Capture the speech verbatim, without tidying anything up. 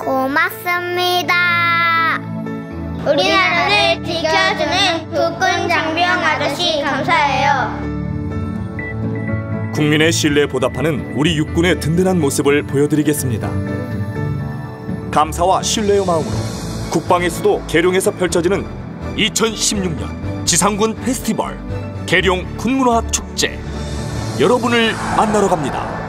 고맙습니다. 우리나라를 지켜주는 국군 장병 아저씨 감사해요. 국민의 신뢰에 보답하는 우리 육군의 든든한 모습을 보여드리겠습니다. 감사와 신뢰의 마음으로 국방의 수도 계룡에서 펼쳐지는 이천십육 년 지상군 페스티벌 계룡 군문화 축제, 여러분을 만나러 갑니다.